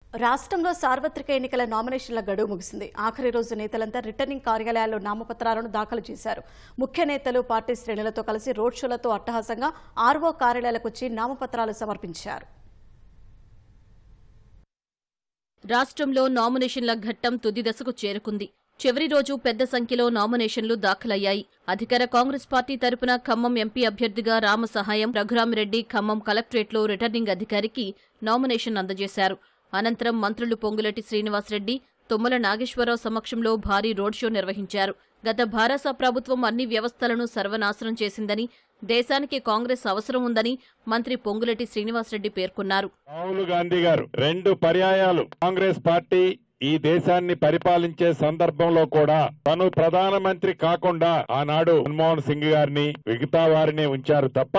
రాష్ట్రంలో సార్వత్రిక ఎన్నికల నామినేషన్ల గడువు ముగిసింది. ఆఖరి రోజు నేతలంతా రిటర్నింగ్ కార్యాలయాల్లో నామపత్రాలను దాఖలు చేశారు. ముఖ్య నేతలు పార్టీ శ్రేణులతో కలిసి రోడ్ షోలతో అట్టహాసంగా ఆర్ఓ కార్యాలయాలకు వచ్చి నామపత్రాలు సమర్పించారు. రాష్ట్రంలో నామినేషన్ల ఘట్టం తుది దశకు చేరుకుంది. చివరి రోజు పెద్ద సంఖ్యలో నామినేషన్లు దాఖలయ్యాయి. అధికార కాంగ్రెస్ పార్టీ తరపున ఖమ్మం ఎంపీ అభ్యర్థిగా రామసహాయం రఘురామిరెడ్డి ఖమ్మం కలెక్టరేట్లో రిటర్నింగ్ అధికారికి నామినేషన్ అందజేశారు. అనంతరం మంత్రులు పొంగులేటి శ్రీనివాసరెడ్డి, తుమ్మల నాగేశ్వరరావు సమక్షంలో భారీ రోడ్ షో నిర్వహించారు. గత భారత ప్రభుత్వం అన్ని వ్యవస్థలను సర్వనాశనం చేసిందని, దేశానికి కాంగ్రెస్ అవసరం ఉందని మంత్రి పొంగులేటి శ్రీనివాసరెడ్డి పేర్కొన్నారు. రాహుల్ గాంధీ గారు 2 పర్యాయాలు కాంగ్రెస్ పార్టీ ఈ దేశాన్ని పరిపాలించే సందర్భంలో కూడా తను ప్రధానమంత్రి కాకుండా ఆనాడు మన్మోహన్ సింగ్ గారిని మిగతా వారిని ఉంచారు తప్ప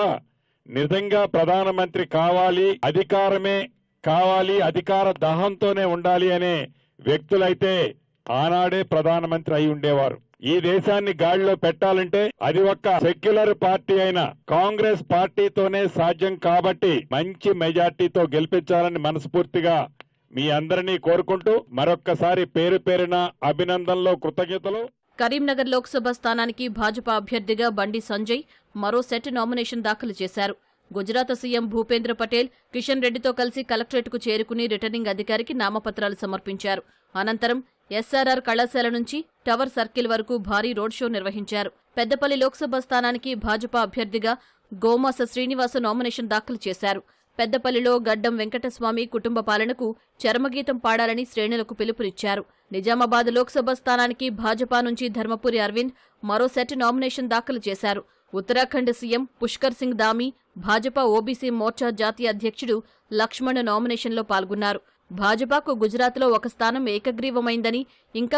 నిజంగా ప్రధానమంత్రి కావాలి, అధికారమే కావాలి, అధికార దాహంతోనే ఉండాలి అనే వ్యక్తులైతే ఆనాడే ప్రధానమంత్రి అయి ఉండేవారు. ఈ దేశాన్ని గాడిలో పెట్టాలంటే అది ఒక్క సెక్యులర్ పార్టీ అయిన కాంగ్రెస్ పార్టీతోనే సాధ్యం. కాబట్టి మంచి మెజార్టీతో గెలిపించాలని మనస్ఫూర్తిగా మీ అందరినీ కోరుకుంటూ మరొక్కసారి పేరు పేరున అభినందనలు, కృతజ్ఞతలు. కరీంనగర్ లోక్సభ స్థానానికి భాజపా అభ్యర్థిగా బండి సంజయ్ మరో సెట్ నామినేషన్ దాఖలు చేశారు. గుజరాత్ సీఎం భూపేంద్ర పటేల్ కిషన్ రెడ్డితో కలిసి కలెక్టరేట్కు చేరుకుని రిటర్నింగ్ అధికారికి నామపత్రాలు సమర్పించారు. అనంతరం ఎస్ఆర్ఆర్ కళాశాల నుంచి టవర్ సర్కిల్ వరకు భారీ రోడ్ షో నిర్వహించారు. పెద్దపల్లి లోక్సభ స్థానానికి భాజపా అభ్యర్థిగా గోమాస శ్రీనివాస నామినేషన్ దాఖలు చేశారు. పెద్దపల్లిలో గడ్డం వెంకటస్వామి కుటుంబ పాలనకు చరమగీతం పాడాలని శ్రేణులకు పిలుపునిచ్చారు. నిజామాబాద్ లోక్సభ స్థానానికి భాజపా నుంచి ధర్మపురి అరవింద్ మరో సెట్ నామినేషన్ దాఖలు చేశారు. ఉత్తరాఖండ్ సీఎం పుష్కర్ సింగ్ ధామీ భాజపా ఓబీసీ మోర్చా జాతీయ అధ్యక్షుడు లక్ష్మణ్ నామినేషన్లో పాల్గొన్నారు. భాజపాకు గుజరాత్లో ఒక స్థానం ఏకగ్రీవమైందని, ఇంకా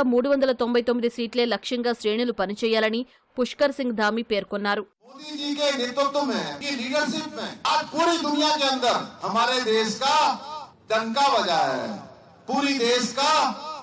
399 సీట్లే లక్ష్యంగా శ్రేణులు పనిచేయాలని పుష్కర్ సింగ్ ధామీ పేర్కొన్నారు. मोदी जी के नेतृत्व में, की लीडरशिप में आज पूरी दुनिया के अंदर हमारे देश का डंका बजा है. पूरी देश का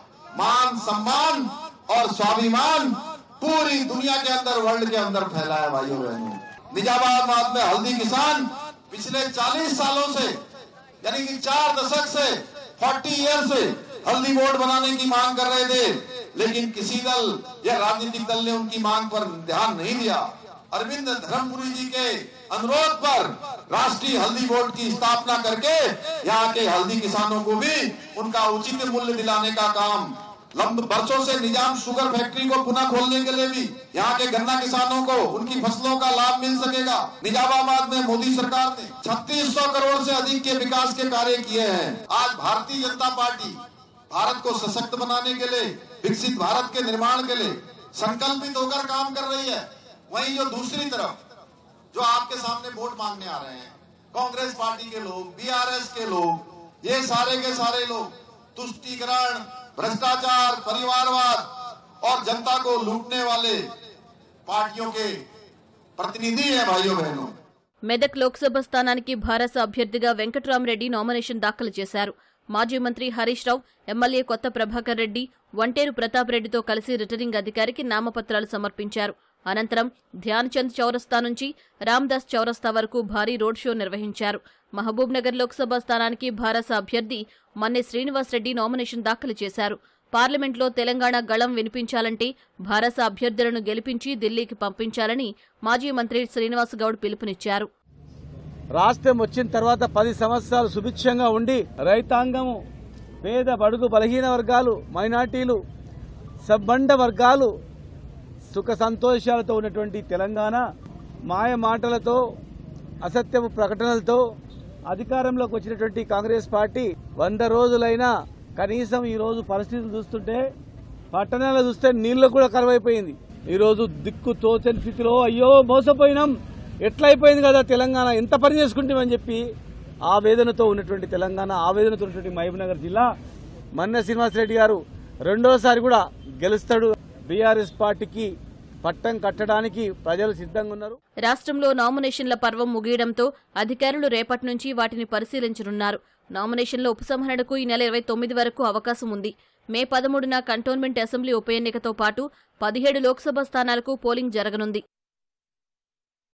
मान सम्मान और स्वाभिमान पूरी दुनिया के अंदर, वर्ल्ड के अंदर फैला है. भाइयों बहनों, निजामाबाद में हल्दी किसान पिछले 40 सालों से, यानी कि 4 दशक से, 40 ईयर से हल्दी बोर्ड बनाने की मांग कर रहे थे, लेकिन किसी दल या राजनीतिक दल ने उनकी मांग पर ध्यान नहीं दिया. अरविंद धर्मपुरी जी के अनुरोध पर राष्ट्रीय हल्दी बोर्ड की स्थापना करके यहाँ के हल्दी किसानों को भी उनका उचित मूल्य दिलाने का काम, लंबे वर्षों से निजाम शुगर फैक्ट्री को पुनः खोलने के लिए भी यहाँ के गन्ना किसानों को उनकी फसलों का लाभ मिल सकेगा. निजामाबाद में मोदी सरकार ने 3600 करोड़ से अधिक के विकास के कार्य किए हैं. आज भारतीय जनता पार्टी भारत को सशक्त बनाने के लिए, विकसित भारत के निर्माण के लिए संकल्पित होकर काम कर रही है. वहीं जो दूसरी तरफ जो आपके सामने वोट मांगने आ रहे हैं, कांग्रेस पार्टी के लोग, बीआरएस के लोग, ये सारे के सारे लोग तुष्टीकरण, भ्रष्टाचार, परिवारवाद और जनता को लूटने वाले पार्टियों के प्रतिनिधि हैं. भाइयों बहनों, మెదక్ లోక్సభ స్థానానికి భారత అభ్యర్థిగా వెంకటరామిరెడ్డి నామినేషన్ దాఖలు చేశారు. మాజీ మంత్రి హరీష్ రావు, ఎమ్మెల్యే కొత్త ప్రభాకర్ రెడ్డి, వంటేరు ప్రతాప్ రెడ్డితో కలిసి రిటర్నింగ్ అధికారికి నామపత్రాలు సమర్పించారు. అనంతరం ధ్యాన్ చంద్ చౌరస్తా నుంచి రామ్దాస్ చౌరస్తా వరకు భారీ రోడ్ షో నిర్వహించారు. మహబూబ్ నగర్ లోక్సభ స్థానానికి భారత అభ్యర్థి మన్నె శ్రీనివాసరెడ్డి నామినేషన్ దాఖలు చేశారు. పార్లమెంట్లో తెలంగాణ గళం వినిపించాలంటే భారత అభ్యర్థులను గెలిపించి ఢిల్లీకి పంపించాలని మాజీ మంత్రి శ్రీనివాస్ గౌడ్ పిలుపునిచ్చారు. రాష్ట్రం వచ్చిన తర్వాత 10 సంవత్సరాలు సుభిక్షంగా ఉండి రైతాంగము, పేద బడుగు బలహీన వర్గాలు, మైనార్టీలు, సబ్బండ వర్గాలు సుఖ సంతోషాలతో ఉన్నటువంటి తెలంగాణ మాయ మాటలతో, అసత్యపు ప్రకటనలతో అధికారంలోకి వచ్చినటువంటి కాంగ్రెస్ పార్టీ 100 రోజులైనా కనీసం ఈ రోజు పరిస్థితులు చూస్తుంటే, పట్టణాలు చూస్తే నీళ్లు కూడా కరువైపోయింది. ఈ రోజు దిక్కు తోచని స్థితిలో అయ్యో మోసపోయినాం, ఎట్లయిపోయింది కదా తెలంగాణ, ఎంత పని చేసుకుంటామని చెప్పి ఆవేదనతో ఉన్నటువంటి తెలంగాణ, ఆవేదనతో ఉన్నటువంటి మహబూబ్నగర్ జిల్లా మన్నె శ్రీనివాసరెడ్డి గారు రెండోసారి కూడా గెలుస్తాడు. బీఆర్ఎస్ పార్టీకి పట్టం కట్టడానికి ప్రజలు సిద్ధంగా ఉన్నారు. రాష్ట్రంలో నామినేషన్ల పర్వం ముగియడంతో అధికారులు రేపటి నుంచి వాటిని పరిశీలించనున్నారు. నామినేషన్ల ఉపసంహరణకు ఈ నెల 29 వరకు అవకాశం ఉంది. మే 13న కంటోన్మెంట్ అసెంబ్లీ ఉప ఎన్నికతో పాటు 17 లోక్సభ స్థానాలకు పోలింగ్ జరగనుంది.